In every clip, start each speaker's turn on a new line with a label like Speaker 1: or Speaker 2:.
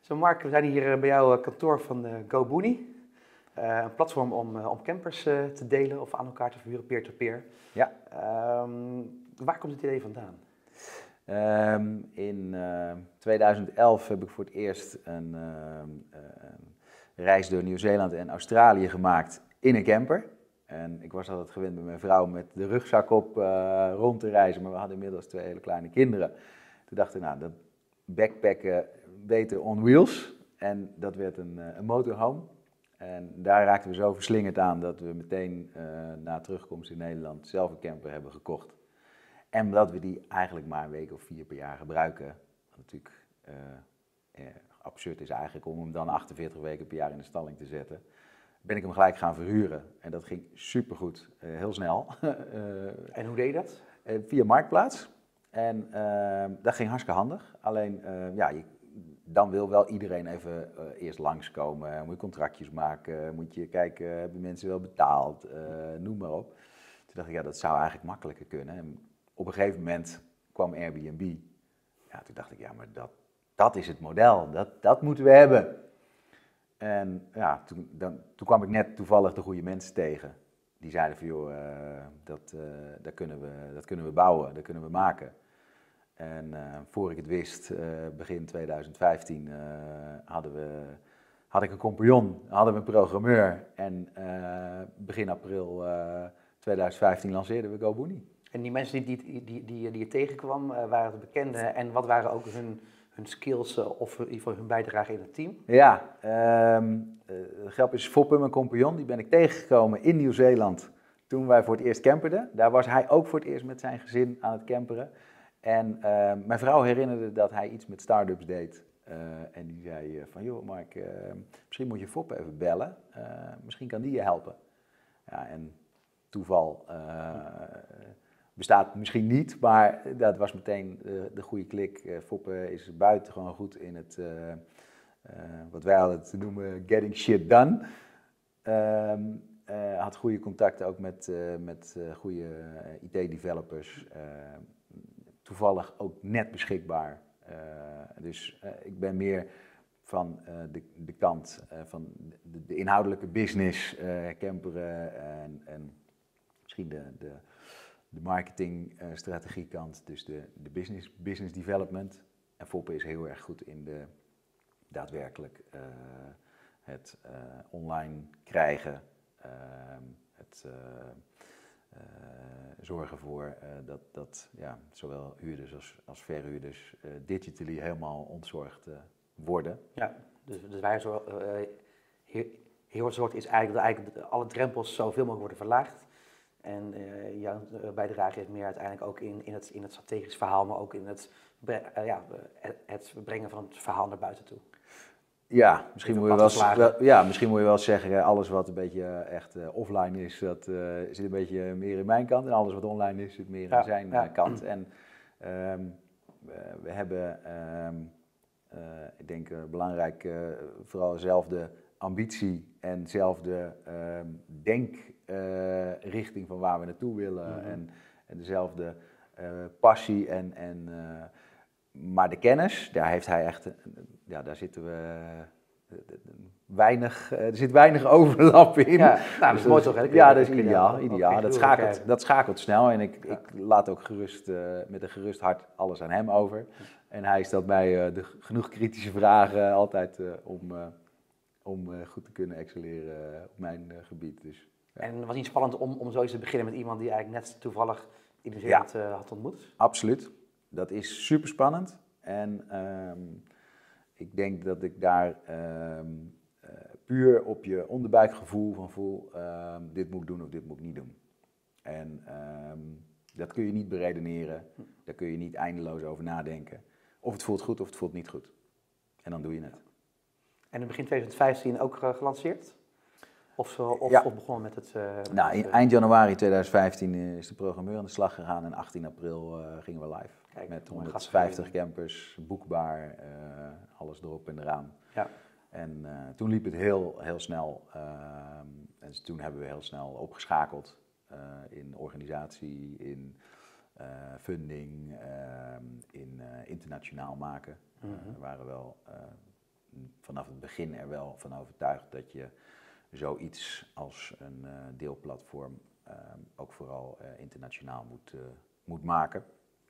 Speaker 1: Zo Mark, we zijn hier bij jouw kantoor van GoBooney. Een platform om campers te delen of aan elkaar te verhuren, peer-to-peer.
Speaker 2: Ja.
Speaker 1: Waar komt het idee vandaan?
Speaker 2: In 2011 heb ik voor het eerst een reis door Nieuw-Zeeland en Australië gemaakt in een camper. En ik was altijd gewend met mijn vrouw met de rugzak op rond te reizen, maar we hadden inmiddels 2 hele kleine kinderen. Toen dacht ik, nou, dat backpacken beter on wheels. En dat werd een motorhome. En daar raakten we zo verslingerd aan dat we meteen na terugkomst in Nederland zelf een camper hebben gekocht. En dat we die eigenlijk maar een week of 4 per jaar gebruiken. Wat natuurlijk absurd is eigenlijk om hem dan 48 weken per jaar in de stalling te zetten. Ben ik hem gelijk gaan verhuren. En dat ging supergoed, heel snel.
Speaker 1: En hoe deed je dat?
Speaker 2: Via Marktplaats. En dat ging hartstikke handig. Alleen, dan wil wel iedereen even eerst langskomen. Moet je contractjes maken, moet je kijken, hebben mensen wel betaald, noem maar op. Toen dacht ik, ja, dat zou eigenlijk makkelijker kunnen. En op een gegeven moment kwam Airbnb. Ja, toen dacht ik, ja, maar dat is het model, dat moeten we hebben. En ja, toen kwam ik net toevallig de goede mensen tegen. Die zeiden van, joh, dat kunnen we bouwen, dat kunnen we maken. En voor ik het wist, begin 2015, had ik een compagnon, hadden we een programmeur. En begin april 2015 lanceerden we GoBooney.
Speaker 1: En die mensen die je tegenkwam, waren het bekenden en wat waren ook hun skills of in ieder geval hun bijdrage in het team?
Speaker 2: Ja, de grap is, Foppe, mijn compagnon, die ben ik tegengekomen in Nieuw-Zeeland toen wij voor het eerst camperden. Daar was hij ook voor het eerst met zijn gezin aan het camperen. En mijn vrouw herinnerde dat hij iets met start-ups deed. En die zei van, joh Mark, misschien moet je Foppe even bellen. Misschien kan die je helpen. Ja, en toeval bestaat misschien niet, maar dat was meteen de goede klik. Foppe is buitengewoon goed in het, wat wij altijd noemen, getting shit done. Had goede contacten ook met goede IT-developers. Toevallig ook net beschikbaar. Dus ik ben meer van de kant van de inhoudelijke business, camperen en misschien de marketingstrategiekant, dus de business development. En Foppe is heel erg goed in de daadwerkelijk het online krijgen, het zorgen voor dat zowel huurders als verhuurders digitally helemaal ontzorgd worden.
Speaker 1: Ja, dus wij heel zorg is eigenlijk dat alle drempels zoveel mogelijk worden verlaagd. En jouw bijdrage is meer uiteindelijk ook in het strategisch verhaal, maar ook in het brengen van het verhaal naar buiten toe.
Speaker 2: Ja, misschien moet je wel zeggen, alles wat een beetje echt offline is, dat zit een beetje meer in mijn kant. En alles wat online is, zit meer in zijn kant. En we hebben, ik denk belangrijk, vooral dezelfde ambitie en dezelfde denkrichting van waar we naartoe willen. En dezelfde passie maar de kennis, daar heeft hij echt, daar zitten we er zit weinig overlap in.
Speaker 1: Ja, nou, dat is mooi toch? Hè?
Speaker 2: Ja, dat is ideaal. Dat schakelt snel en ik laat ook met een gerust hart alles aan hem over. En hij stelt mij genoeg kritische vragen altijd om goed te kunnen excelleren op mijn gebied. Dus, ja.
Speaker 1: En het was niet spannend om zoiets te beginnen met iemand die eigenlijk net toevallig in Nieuw-Zeeland had ontmoet?
Speaker 2: Absoluut. Dat is super spannend. En ik denk dat ik daar puur op je onderbuikgevoel van voel, dit moet ik doen of dit moet ik niet doen. En dat kun je niet beredeneren, daar kun je niet eindeloos over nadenken. Of het voelt goed of het voelt niet goed. En dan doe je het.
Speaker 1: En in begin 2015 ook gelanceerd? Of begonnen met het...
Speaker 2: Eind januari 2015 is de programmeur aan de slag gegaan en 18 april gingen we live. Kijk, met 150 campers, boekbaar, alles erop en eraan. Ja. En toen liep het heel snel. En toen hebben we heel snel opgeschakeld in organisatie, in funding, in internationaal maken. Er waren wel vanaf het begin er wel van overtuigd dat je zoiets als een deelplatform ook vooral internationaal moet maken.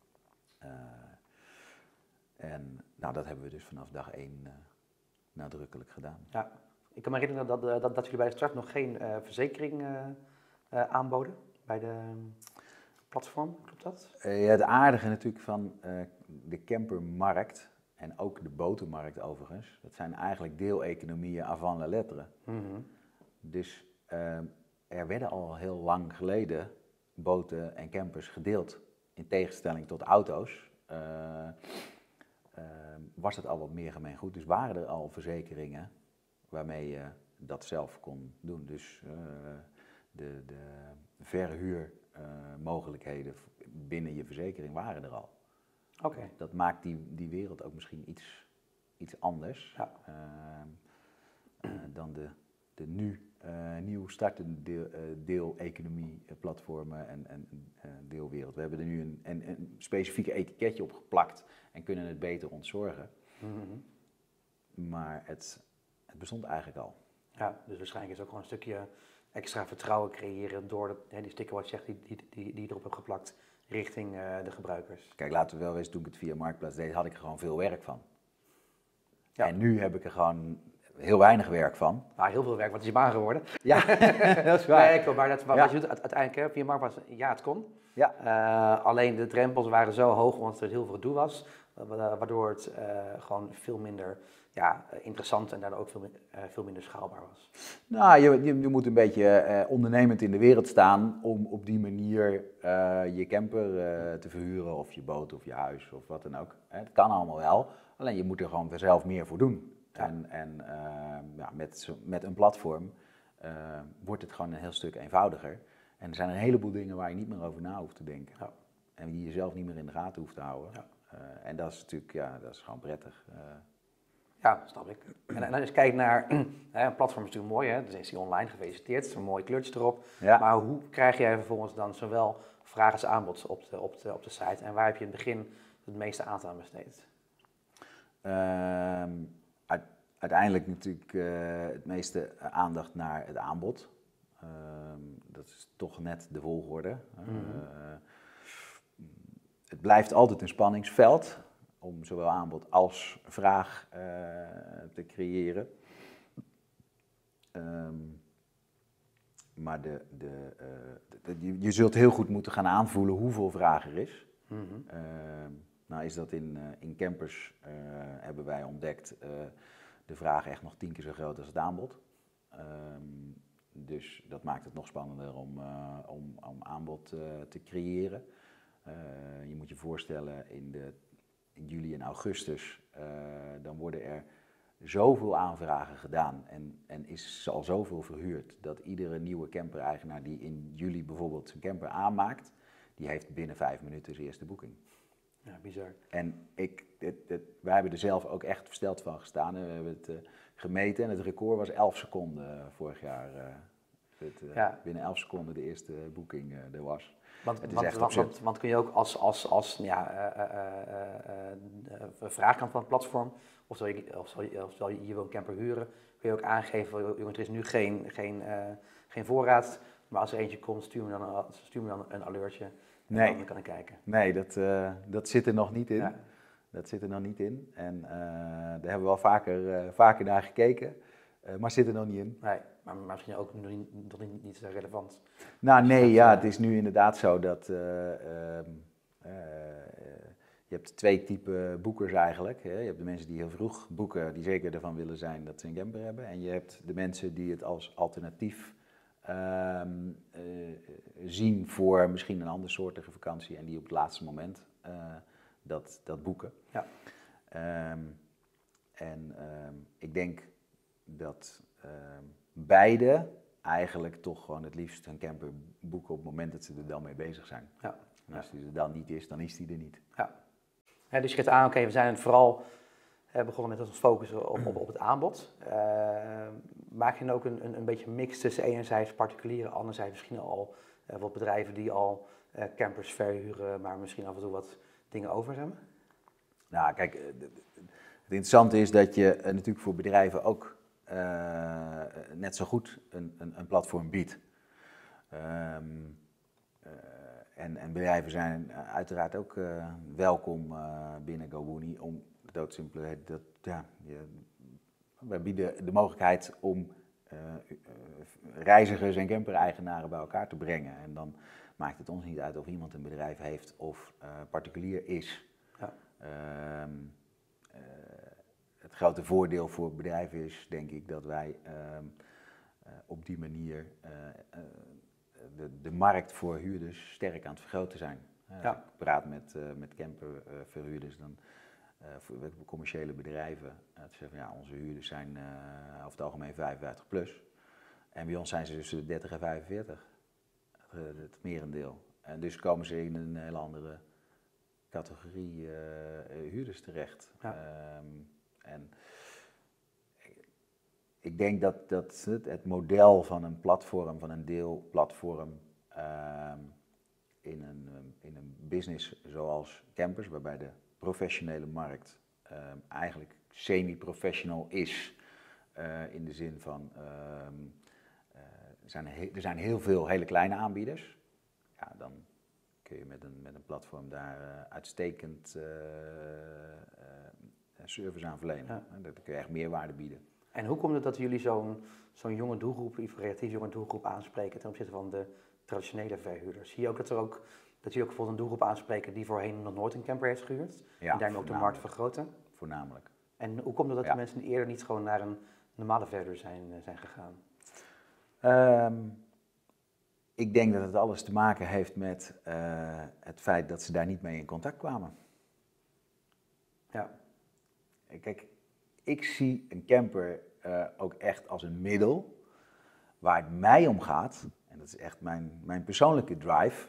Speaker 2: En nou, dat hebben we dus vanaf dag 1 nadrukkelijk gedaan.
Speaker 1: Ja, ik kan me herinneren dat jullie bij de start nog geen verzekering aanboden bij de platform, klopt dat?
Speaker 2: Het aardige natuurlijk van de campermarkt en ook de botenmarkt overigens, dat zijn eigenlijk deeleconomieën avant la lettre.
Speaker 1: Mm-hmm.
Speaker 2: Dus er werden al heel lang geleden boten en campers gedeeld. In tegenstelling tot auto's was het al wat meer gemeengoed. Dus waren er al verzekeringen waarmee je dat zelf kon doen. Dus de verhuurmogelijkheden binnen je verzekering waren er al.
Speaker 1: Oké.
Speaker 2: Dat maakt die wereld ook misschien iets anders dan de nu nieuw startende deeleconomie-platformen en deelwereld. We hebben er nu een specifieke etiketje op geplakt en kunnen het beter ontzorgen.
Speaker 1: Mm-hmm.
Speaker 2: Maar het bestond eigenlijk al.
Speaker 1: Ja, dus waarschijnlijk is het ook gewoon een stukje extra vertrouwen creëren door die sticker wat je zegt die je erop hebt geplakt richting de gebruikers.
Speaker 2: Kijk, laten we wel wezen, toen ik het via Marktplaats deed, had ik er gewoon veel werk van.
Speaker 1: Ja.
Speaker 2: En nu heb ik er gewoon heel weinig werk van.
Speaker 1: Nou, heel veel werk, want het is je baan geworden.
Speaker 2: Ja, dat is waar.
Speaker 1: Nee, maar wat je doet uiteindelijk via Marktplaats, ja, het kon.
Speaker 2: Ja.
Speaker 1: Alleen de drempels waren zo hoog, omdat er heel veel gedoe was, waardoor het gewoon veel minder interessant en daardoor ook veel minder schaalbaar was.
Speaker 2: Nou, je moet een beetje ondernemend in de wereld staan om op die manier je camper te verhuren of je boot of je huis of wat dan ook. Het kan allemaal wel, alleen je moet er gewoon zelf meer voor doen. Ja. En met een platform wordt het gewoon een heel stuk eenvoudiger. En er zijn een heleboel dingen waar je niet meer over na hoeft te denken. Ja. En die je zelf niet meer in de gaten hoeft te houden. Ja. En dat is natuurlijk, dat is gewoon prettig.
Speaker 1: Ja, snap ik. En als je kijkt naar, een platform is natuurlijk mooi, hè? Dus is die online, gefeliciteerd, zo'n mooie kleurtjes erop. Ja. Maar hoe krijg jij vervolgens dan zowel vraag als aanbod op de site? En waar heb je in het begin het meeste aandacht aan besteed?
Speaker 2: Uiteindelijk natuurlijk het meeste aandacht naar het aanbod. Dat is toch net de volgorde. Mm-hmm. Het blijft altijd een spanningsveld om zowel aanbod als vraag te creëren. Maar je zult heel goed moeten gaan aanvoelen hoeveel vraag er is. Mm-hmm. Nou is dat in campers, hebben wij ontdekt, de vraag echt nog 10 keer zo groot als het aanbod. Dus dat maakt het nog spannender om aanbod te creëren. Je moet je voorstellen, in juli en augustus, dan worden er zoveel aanvragen gedaan en is al zoveel verhuurd, dat iedere nieuwe camper-eigenaar die in juli bijvoorbeeld zijn camper aanmaakt, die heeft binnen 5 minuten zijn eerste boeking.
Speaker 1: Ja, bizar.
Speaker 2: En wij hebben er zelf ook echt versteld van gestaan. We hebben het gemeten en het record was 11 seconden vorig jaar. Binnen 11 seconden de eerste boeking er was.
Speaker 1: Want kun je ook als vraagkant van het platform, of zal je wil een camper huren, kun je ook aangeven, jongens, er is nu geen voorraad, maar als er eentje komt, stuur me dan een alertje.
Speaker 2: Nee,
Speaker 1: dan kan ik kijken.
Speaker 2: Nee, dat zit er nog niet in. Ja. Dat zit er nog niet in. En daar hebben we wel vaker naar gekeken, maar zit er nog niet in.
Speaker 1: Nee, maar misschien ook nog niet relevant.
Speaker 2: Nou nee, ja, het is nu inderdaad zo dat je hebt 2 typen boekers eigenlijk. Hè. Je hebt de mensen die heel vroeg boeken, die zeker ervan willen zijn dat ze een camper hebben. En je hebt de mensen die het als alternatief zien voor misschien een andere soortige vakantie en die op het laatste moment dat boeken. Ja. Ik denk dat beide eigenlijk toch gewoon het liefst een camper boeken op het moment dat ze er dan mee bezig zijn. Ja. En als die er dan niet is, dan is die er niet.
Speaker 1: Ja. Dus je geeft aan, oké, we zijn vooral begonnen met ons focussen op het aanbod. Maak je dan ook een beetje een mix tussen enerzijds particulieren, anderzijds misschien al wat bedrijven die al campers verhuren, maar misschien af en toe wat dingen over hebben?
Speaker 2: Nou, kijk, Het interessante is dat je natuurlijk voor bedrijven ook net zo goed een platform biedt. En bedrijven zijn uiteraard ook welkom binnen GoWooney om doodsimpel wij bieden de mogelijkheid om reizigers en camper-eigenaren bij elkaar te brengen. En dan maakt het ons niet uit of iemand een bedrijf heeft of particulier is. Ja. Het grote voordeel voor bedrijven is, denk ik, dat wij op die manier de markt voor huurders sterk aan het vergroten zijn. Als ik praat met camperverhuurders, dan voor commerciële bedrijven, zeggen ja, onze huurders zijn over het algemeen 55 plus. En bij ons zijn ze tussen de 30 en 45, het merendeel. En dus komen ze in een hele andere categorie huurders terecht. Ja. En ik denk dat het model van een platform, van een deelplatform in een business zoals campers, waarbij de professionele markt eigenlijk semi-professional is, in de zin van er zijn heel veel hele kleine aanbieders. Ja, dan kun je met een platform daar uitstekend service aan verlenen. Ja. Dan kun je echt meerwaarde bieden.
Speaker 1: En hoe komt het dat jullie zo'n jonge doelgroep, relatief jonge doelgroep aanspreken ten opzichte van de traditionele verhuurders? Zie je ook dat jullie ook bijvoorbeeld een doelgroep aanspreken die voorheen nog nooit een camper heeft gehuurd? Ja, en daarmee ook de markt vergroten?
Speaker 2: Voornamelijk.
Speaker 1: En hoe komt het dat de mensen eerder niet gewoon naar een normale verhuurder zijn gegaan?
Speaker 2: Ik denk dat het alles te maken heeft met het feit dat ze daar niet mee in contact kwamen. Ja. Kijk, ik zie een camper ook echt als een middel waar het mij om gaat. En dat is echt mijn persoonlijke drive.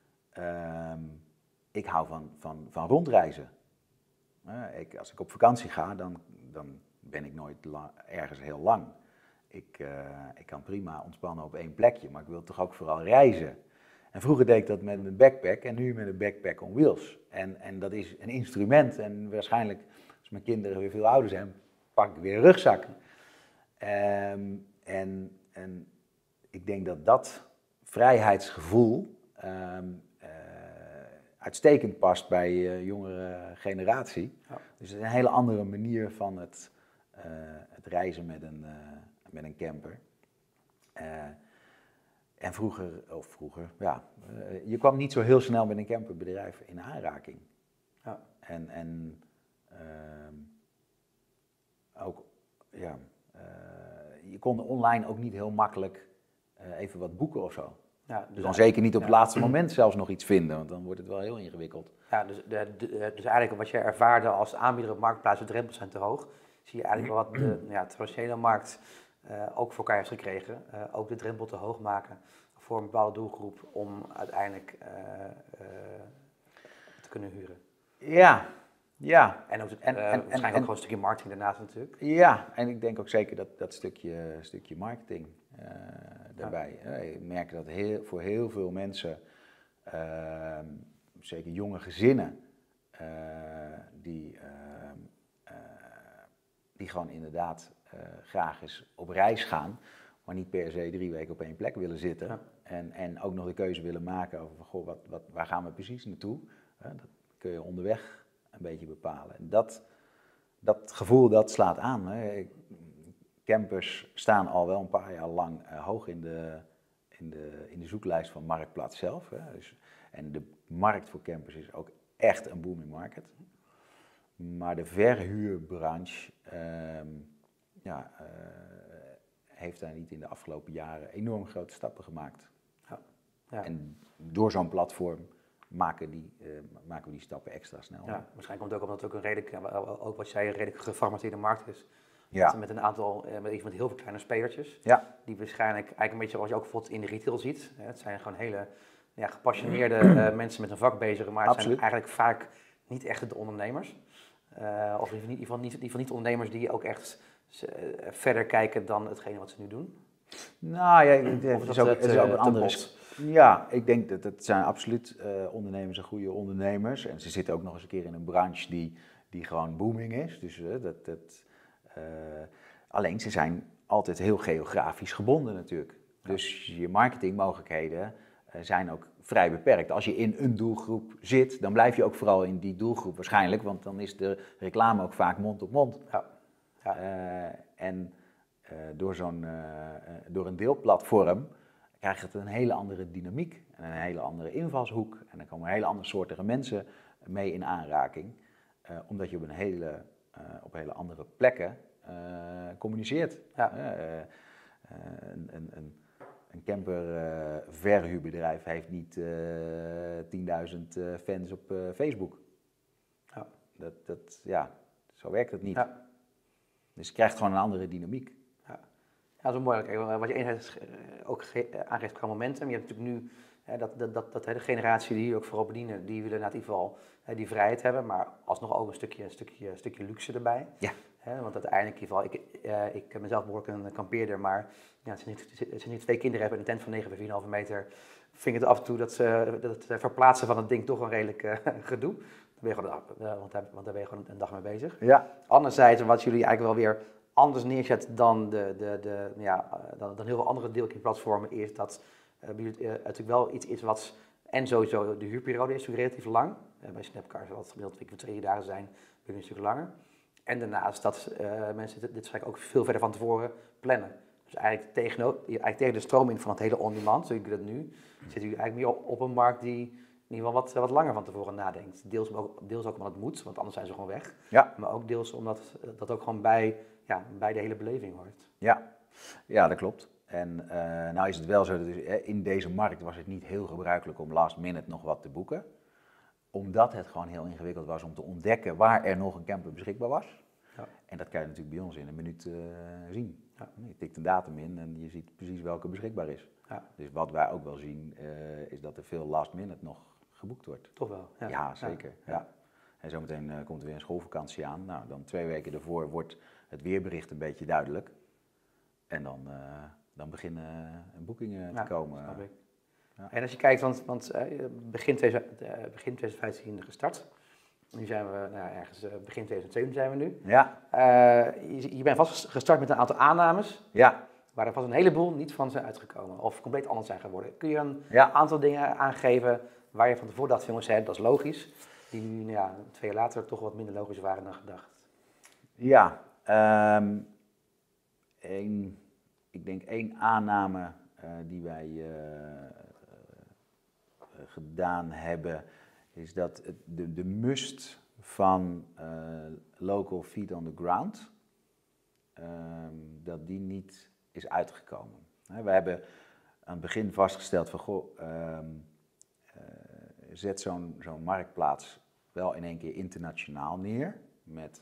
Speaker 2: Ik hou van rondreizen. Als ik op vakantie ga, dan ben ik nooit ergens heel lang. Ik kan prima ontspannen op één plekje, maar ik wil toch ook vooral reizen. En vroeger deed ik dat met een backpack en nu met een backpack on wheels. En dat is een instrument en waarschijnlijk, als mijn kinderen weer veel ouder zijn, pak ik weer een rugzak. En ik denk dat vrijheidsgevoel uitstekend past bij jongere generatie. Ja. Dus het is een hele andere manier van het reizen met een camper. En vroeger, je kwam niet zo heel snel met een camperbedrijf in aanraking. Ja. Je kon online ook niet heel makkelijk even wat boeken of zo. Ja, dus dan zeker niet op het laatste moment zelfs nog iets vinden, want dan wordt het wel heel ingewikkeld.
Speaker 1: Ja, dus eigenlijk wat je ervaarde als aanbieder op marktplaats, de drempels zijn te hoog. Zie je eigenlijk wel wat de traditionele markt ook voor elkaar heeft gekregen. Ook de drempel te hoog maken voor een bepaalde doelgroep om uiteindelijk te kunnen huren.
Speaker 2: Ja.
Speaker 1: En ook waarschijnlijk ook gewoon een stukje marketing daarnaast natuurlijk.
Speaker 2: Ja, en ik denk ook zeker dat stukje marketing daarbij. Je merkt dat voor heel veel mensen, zeker jonge gezinnen, die gewoon inderdaad graag eens op reis gaan, maar niet per se 3 weken op één plek willen zitten. Ja. En ook nog de keuze willen maken over, goh, waar gaan we precies naartoe? Dat kun je onderweg een beetje bepalen. En dat gevoel, dat slaat aan. Hè. Campers staan al wel een paar jaar lang hoog in de zoeklijst van Marktplaats zelf. Hè. Dus, en de markt voor campers is ook echt een booming market. Maar de verhuurbranche heeft daar niet in de afgelopen jaren enorm grote stappen gemaakt. Ja. En door zo'n platform maken we die stappen extra snel.
Speaker 1: Ja, waarschijnlijk komt het ook omdat het ook ook wat je zei, een redelijk gefragmenteerde markt is. Ja. Met een aantal, met heel veel kleine spelertjes. Ja. Die waarschijnlijk eigenlijk een beetje zoals je ook bijvoorbeeld in de retail ziet. Het zijn gewoon hele gepassioneerde mensen met een vak bezig, maar het zijn eigenlijk vaak niet echt de ondernemers. Of in ieder geval niet de ondernemers die ook echt verder kijken dan hetgene wat ze nu doen.
Speaker 2: Nou ja, het is ook een andere. Ja, ik denk dat het zijn absoluut ondernemers en goede ondernemers. En ze zitten ook nog eens een keer in een branche die die gewoon booming is. Dus, alleen ze zijn altijd heel geografisch gebonden natuurlijk. Ja. Dus je marketingmogelijkheden zijn ook vrij beperkt. Als je in een doelgroep zit, dan blijf je ook vooral in die doelgroep waarschijnlijk, want dan is de reclame ook vaak mond op mond. Ja. Door een deelplatform krijg je een hele andere dynamiek en een hele andere invalshoek. En dan komen hele andere soorten mensen mee in aanraking, omdat je op hele andere plekken communiceert. Ja. Een camperverhuurbedrijf heeft niet 10.000 fans op Facebook. Ja. Zo werkt het niet. Ja. Dus je krijgt gewoon een andere dynamiek.
Speaker 1: Ja, dat is mooi. Wat je enerzijds ook aangeeft qua momentum. Je hebt natuurlijk nu de generatie die hier ook vooral bedienen, die willen in ieder geval die vrijheid hebben, maar alsnog ook een stukje luxe erbij. Ja. Want uiteindelijk, in ieder geval, ik ben zelf behoorlijk een kampeerder, maar ja, ze niet 2 kinderen hebben in een tent van 9 bij 4,5 meter, vind ik het af en toe dat het verplaatsen van het ding toch een redelijk gedoe. Want daar ben je gewoon een dag mee bezig. Ja. Anderzijds, wat jullie eigenlijk wel weer anders neerzet dan dan heel veel andere deelkingplatformen, is dat natuurlijk wel iets is wat, en sowieso de huurperiode is natuurlijk relatief lang. Bij Snapcars zal het gemiddeld 2 dagen zijn, bij jullie een stuk langer. En daarnaast dat mensen dit waarschijnlijk ook veel verder van tevoren plannen. Dus eigenlijk tegen de stroom in van het hele on-demand, zoals jullie dat nu, zitten jullie eigenlijk meer op een markt die in ieder geval wat langer van tevoren nadenkt. Deels ook omdat het moet, want anders zijn ze gewoon weg. Ja. Maar ook deels omdat dat ook gewoon bij de hele beleving hoort.
Speaker 2: Ja, dat klopt. En nou is het wel zo, dat in deze markt was het niet heel gebruikelijk om last minute nog wat te boeken. Omdat het gewoon heel ingewikkeld was om te ontdekken waar er nog een camper beschikbaar was. Ja. En dat kan je natuurlijk bij ons in een minuut zien. Ja. Je tikt een datum in en je ziet precies welke beschikbaar is. Ja. Dus wat wij ook wel zien, is dat er veel last minute nog geboekt wordt.
Speaker 1: Toch wel?
Speaker 2: Ja, zeker. Ja. Ja. En zometeen komt er weer een schoolvakantie aan. Nou, dan 2 weken daarvoor wordt het weerbericht een beetje duidelijk. En dan beginnen boekingen te komen.
Speaker 1: Snap ik. Ja. En als je kijkt, want begin 2015 gestart. Nu zijn we ergens begin 2017 zijn we nu. Ja. Je bent vast gestart met een aantal aannames. Ja. Waar er vast een heleboel niet van zijn uitgekomen. Of compleet anders zijn geworden. Kun je een aantal dingen aangeven waar je van tevoren dacht, jongens, dat is logisch. Die nu 2 jaar later toch wat minder logisch waren dan gedacht.
Speaker 2: Ja. Ik denk 1 aanname die wij gedaan hebben, is dat de must van local feet on the ground, dat die niet is uitgekomen. We hebben aan het begin vastgesteld van, zet zo'n marktplaats wel in één keer internationaal neer, met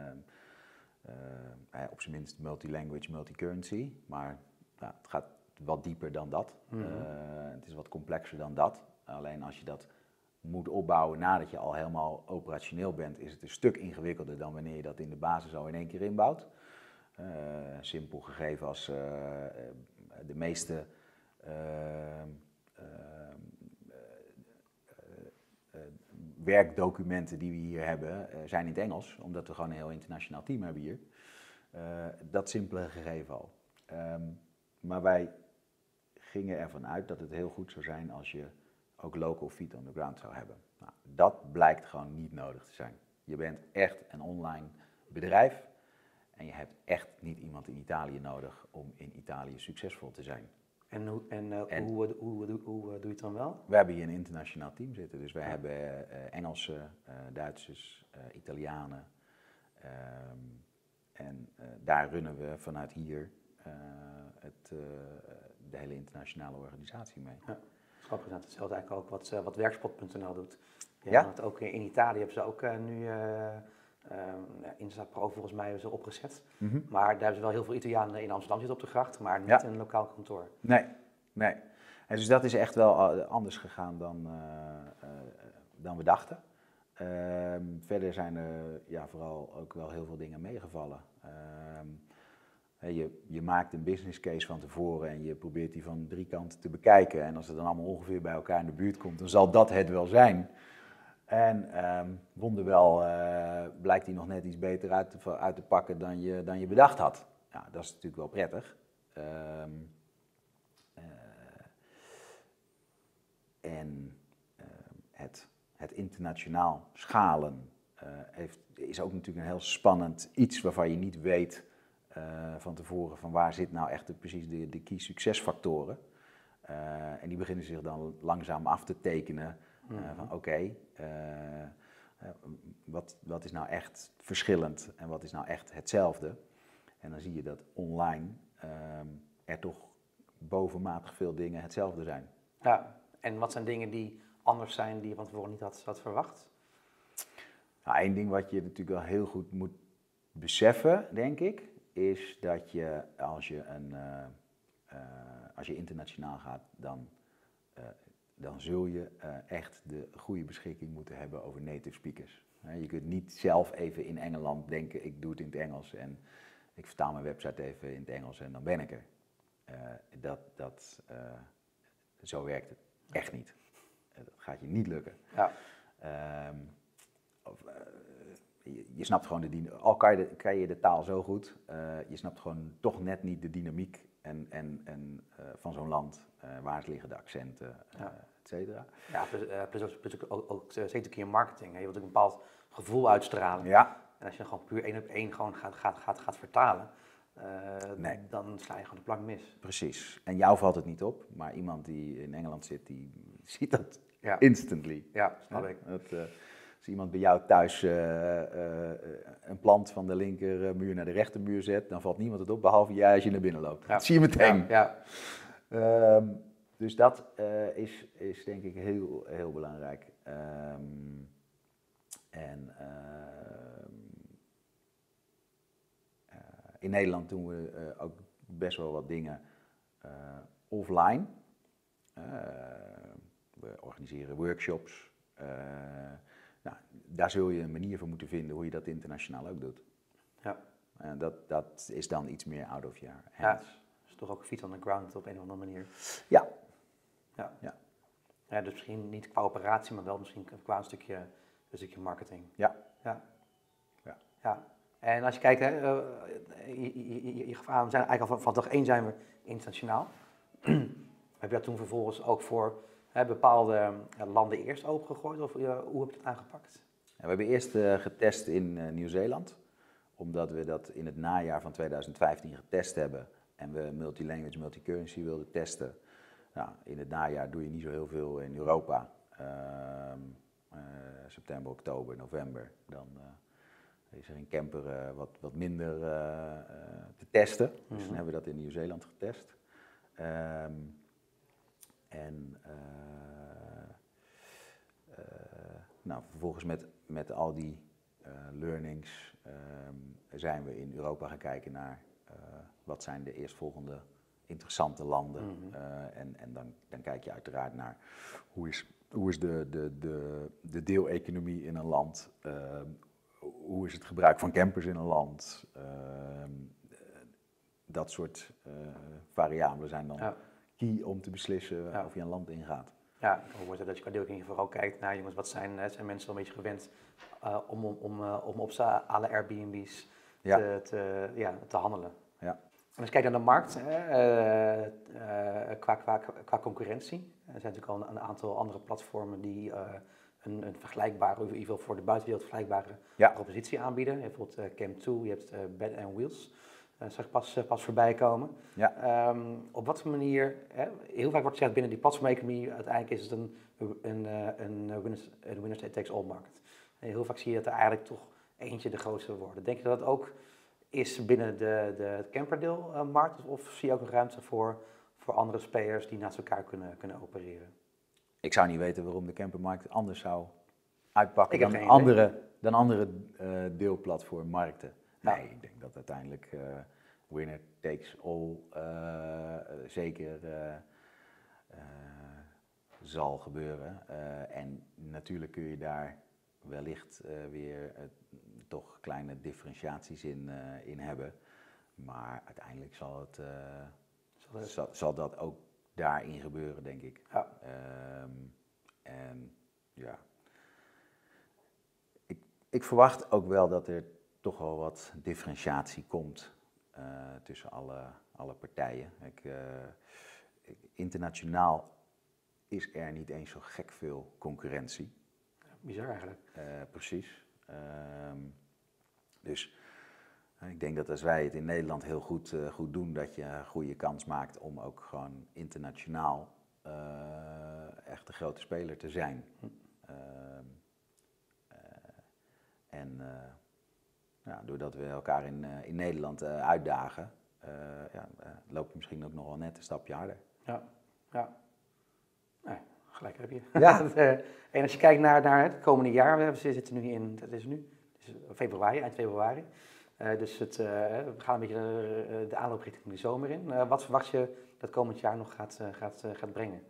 Speaker 2: op zijn minst multilanguage, multicurrency, maar het gaat wat dieper dan dat. Mm-hmm. Het is wat complexer dan dat. Alleen als je dat moet opbouwen nadat je al helemaal operationeel bent, is het een stuk ingewikkelder dan wanneer je dat in de basis al in één keer inbouwt. Simpel gegeven als de meeste werkdocumenten die we hier hebben zijn in het Engels, omdat we gewoon een heel internationaal team hebben hier. Dat simpele gegeven al. Maar wij gingen ervan uit dat het heel goed zou zijn als je ook local feet on the ground zou hebben. Nou, dat blijkt gewoon niet nodig te zijn. Je bent echt een online bedrijf en je hebt echt niet iemand in Italië nodig om in Italië succesvol te zijn.
Speaker 1: En hoe doe je het dan wel?
Speaker 2: We hebben hier een internationaal team zitten. Dus wij hebben Engelsen, Duitsers, Italianen. En daar runnen we vanuit hier de hele internationale organisatie mee. Ja.
Speaker 1: Grappig, dat is hetzelfde eigenlijk ook wat Werkspot.nl doet. Ja? Ook in Italië hebben ze ook nu Instap Pro volgens mij hebben ze opgezet. Mm-hmm. Maar daar hebben ze wel heel veel Italianen in Amsterdam zitten op de gracht, maar niet in een lokaal kantoor.
Speaker 2: Nee. En dus dat is echt wel anders gegaan dan we dachten. Verder zijn er vooral ook wel heel veel dingen meegevallen. Je maakt een business case van tevoren en je probeert die van 3 kanten te bekijken. En als het dan allemaal ongeveer bij elkaar in de buurt komt, dan zal dat het wel zijn. En wonderwel blijkt hij nog net iets beter uit te pakken dan je bedacht had. Ja, dat is natuurlijk wel prettig. Het internationaal schalen is ook natuurlijk een heel spannend iets waarvan je niet weet van tevoren van waar zit nou echt precies de key succesfactoren. En die beginnen zich dan langzaam af te tekenen van oké, wat is nou echt verschillend en wat is nou echt hetzelfde. En dan zie je dat online er toch bovenmatig veel dingen hetzelfde zijn.
Speaker 1: Ja, en wat zijn dingen die anders zijn die je van tevoren niet had verwacht?
Speaker 2: Nou, één ding wat je natuurlijk wel heel goed moet beseffen, denk ik, is dat je als je internationaal gaat, dan zul je echt de goede beschikking moeten hebben over native speakers. Je kunt niet zelf even in Engeland denken, ik doe het in het Engels en ik vertaal mijn website even in het Engels en dan ben ik er. Zo werkt het echt niet. Dat gaat je niet lukken.
Speaker 1: Ja.
Speaker 2: Je snapt gewoon al kan je de taal zo goed, je snapt gewoon toch net niet de dynamiek van zo'n land. Waar liggen de accenten, et cetera.
Speaker 1: Ja, plus ook zeker een keer marketing. Hè. Je wilt ook een bepaald gevoel uitstralen.
Speaker 2: Ja.
Speaker 1: En als je dan gewoon puur 1 op 1 gewoon gaat vertalen,
Speaker 2: Nee.
Speaker 1: dan sla je gewoon de plank mis.
Speaker 2: Precies. En jou valt het niet op, maar iemand die in Engeland zit, die ziet dat instantly.
Speaker 1: Ja, snap ik.
Speaker 2: Als iemand bij jou thuis een plant van de linkermuur naar de rechtermuur zet, dan valt niemand het op, behalve jij als je naar binnen loopt. Ja. Dat zie je meteen.
Speaker 1: Ja.
Speaker 2: Dus dat is denk ik heel, heel belangrijk. In Nederland doen we ook best wel wat dingen offline. We organiseren workshops. Daar zul je een manier voor moeten vinden hoe je dat internationaal ook doet.
Speaker 1: Ja.
Speaker 2: Dat is dan iets meer out of your hands.
Speaker 1: Ja, dus toch ook feet on the ground op een of andere manier.
Speaker 2: Ja.
Speaker 1: Ja, dus misschien niet qua operatie, maar wel misschien qua een stukje marketing.
Speaker 2: Ja.
Speaker 1: En als je kijkt, hè, je gaf aan, we zijn eigenlijk al van dag 1 zijn we internationaal. Heb je dat toen vervolgens ook voor bepaalde landen eerst opengegooid of hoe heb je dat aangepakt?
Speaker 2: We hebben eerst getest in Nieuw-Zeeland, omdat we dat in het najaar van 2015 getest hebben en we multilanguage, multicurrency wilden testen. Nou, in het najaar doe je niet zo heel veel in Europa. September, oktober, november, dan is er in Kempen wat minder te testen. Dus dan hebben we dat in Nieuw-Zeeland getest. Vervolgens met al die learnings zijn we in Europa gaan kijken naar wat zijn de eerstvolgende interessante landen. En dan kijk je uiteraard naar hoe is de deeleconomie in een land, hoe is het gebruik van campers in een land. Dat soort variabelen zijn dan key om te beslissen of je een land ingaat.
Speaker 1: Ja, ik kan voorstellen dat je qua deelgenomen vooral kijkt naar jongens, wat zijn mensen wel een beetje gewend om op z'n alle Airbnb's te handelen. Ja. En als je kijkt naar de markt, qua concurrentie, er zijn natuurlijk al een aantal andere platformen die een vergelijkbare, of in ieder geval voor de buitenwereld vergelijkbare propositie aanbieden. Je hebt bijvoorbeeld Cam2, je hebt Bed & Wheels. Zag pas voorbij komen.
Speaker 2: Ja.
Speaker 1: Op wat voor manier, heel vaak wordt gezegd binnen die platformeconomie, uiteindelijk is het een winner takes all market. Heel vaak zie je dat er eigenlijk toch eentje de grootste wordt. Denk je dat dat ook is binnen de camperdeelmarkt of zie je ook nog ruimte voor andere spelers die naast elkaar kunnen opereren?
Speaker 2: Ik zou niet weten waarom de campermarkt anders zou uitpakken dan andere deelplatformmarkten. Nee, ik denk dat uiteindelijk winner takes all zeker zal gebeuren. En natuurlijk kun je daar wellicht weer toch kleine differentiaties in hebben. Maar uiteindelijk zal dat ook daarin gebeuren, denk ik.
Speaker 1: Ja.
Speaker 2: Ik verwacht ook wel dat er toch wel wat differentiatie komt tussen alle partijen. Internationaal is er niet eens zo gek veel concurrentie.
Speaker 1: Bizar eigenlijk.
Speaker 2: Precies. Dus ik denk dat als wij het in Nederland heel goed doen, dat je een goede kans maakt om ook gewoon internationaal echt een grote speler te zijn. Doordat we elkaar in Nederland uitdagen, loop je misschien ook nog wel net een stapje harder.
Speaker 1: Ja. Nee, gelijk heb je.
Speaker 2: Ja.
Speaker 1: En als je kijkt naar het komende jaar, we zitten nu het is februari, eind februari. Dus we gaan een beetje de aanloop richting de zomer in. Wat verwacht je dat komend jaar nog gaat brengen?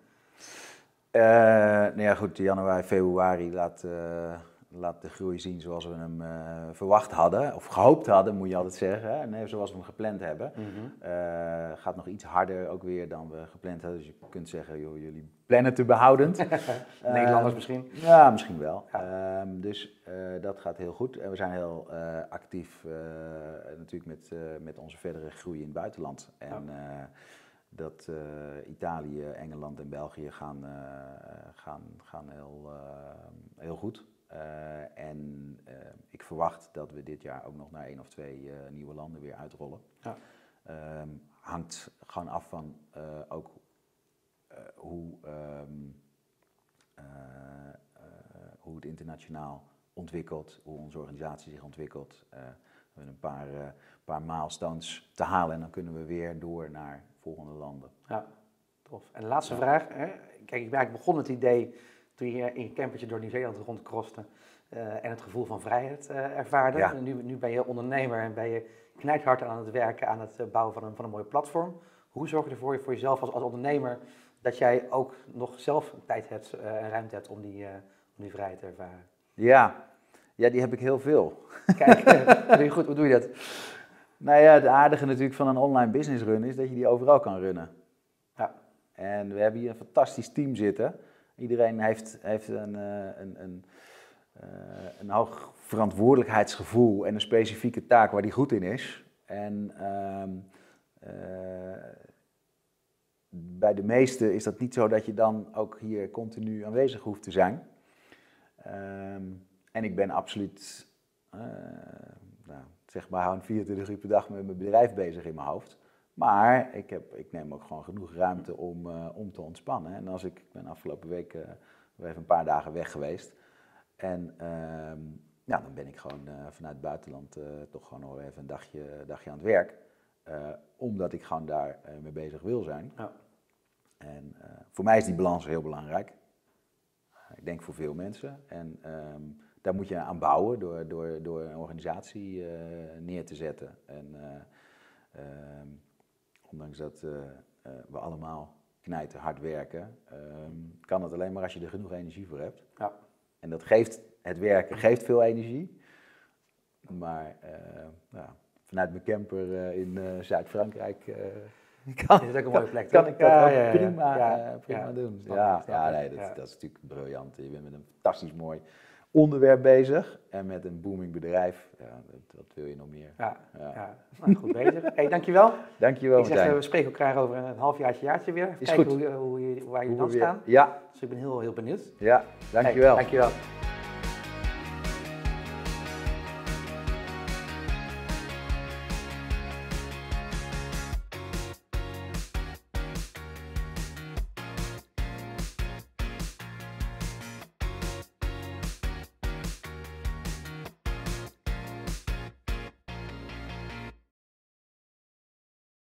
Speaker 2: Januari, februari laat de groei zien zoals we hem verwacht hadden, of gehoopt hadden, moet je altijd zeggen. Hè? Nee, zoals we hem gepland hebben. Gaat nog iets harder ook weer dan we gepland hadden. Dus je kunt zeggen, joh, jullie plannen te behoudend.
Speaker 1: Nederlanders misschien?
Speaker 2: Ja, misschien wel.
Speaker 1: Ja.
Speaker 2: Dus dat gaat heel goed. En we zijn heel actief natuurlijk met onze verdere groei in het buitenland. En dat Italië, Engeland en België gaan heel goed. Ik verwacht dat we dit jaar ook nog naar 1 of 2 nieuwe landen weer uitrollen.
Speaker 1: Ja.
Speaker 2: Hangt gewoon af van ook hoe het internationaal ontwikkelt, hoe onze organisatie zich ontwikkelt. We hebben een paar milestones te halen en dan kunnen we weer door naar volgende landen.
Speaker 1: Ja, tof. En de laatste vraag. Hè? Kijk, ik ben eigenlijk begonnen met het idee toen je in je campertje door Nieuw-Zeeland rondkroste en het gevoel van vrijheid ervaarde.
Speaker 2: Ja.
Speaker 1: Nu ben je ondernemer en ben je knijthard aan het werken aan het bouwen van een mooie platform. Hoe zorg je ervoor voor jezelf als ondernemer dat jij ook nog zelf tijd hebt en ruimte hebt om die vrijheid te ervaren?
Speaker 2: Ja, die heb ik heel veel.
Speaker 1: Kijk, doe je goed. Hoe doe je dat?
Speaker 2: Nou ja, het aardige natuurlijk van een online business run is dat je die overal kan runnen.
Speaker 1: Ja.
Speaker 2: En we hebben hier een fantastisch team zitten. Iedereen heeft een hoog verantwoordelijkheidsgevoel en een specifieke taak waar hij goed in is. En bij de meesten is dat niet zo dat je dan ook hier continu aanwezig hoeft te zijn. En ik ben absoluut, zeg maar, hou 24 uur per dag met mijn bedrijf bezig in mijn hoofd. Maar ik neem ook gewoon genoeg ruimte om te ontspannen. En ik ben afgelopen week even een paar dagen weg geweest. En dan ben ik gewoon vanuit het buitenland toch gewoon nog even een dagje aan het werk. Omdat ik gewoon daar mee bezig wil zijn. Ja. En voor mij is die balans heel belangrijk. Ik denk voor veel mensen. En daar moet je aan bouwen door een organisatie neer te zetten. En ondanks dat we allemaal knijten hard werken, kan het alleen maar als je er genoeg energie voor hebt. Ja. En het werken geeft veel energie. Maar vanuit mijn camper in Zuid-Frankrijk
Speaker 1: is het ook een mooie plek.
Speaker 2: Kan ik dat prima doen. Dat is natuurlijk briljant. Je bent met een fantastisch mooi onderwerp bezig en met een booming bedrijf. Ja, dat wil je nog meer.
Speaker 1: Nou, goed bezig. Hey, dankjewel.
Speaker 2: Dankjewel,
Speaker 1: Martijn. Ik zeg, we spreken elkaar over een halfjaartje weer. Even kijken waar jullie dan staan.
Speaker 2: Ja.
Speaker 1: Dus ik ben heel benieuwd.
Speaker 2: Ja, dankjewel.
Speaker 1: Hey, dankjewel.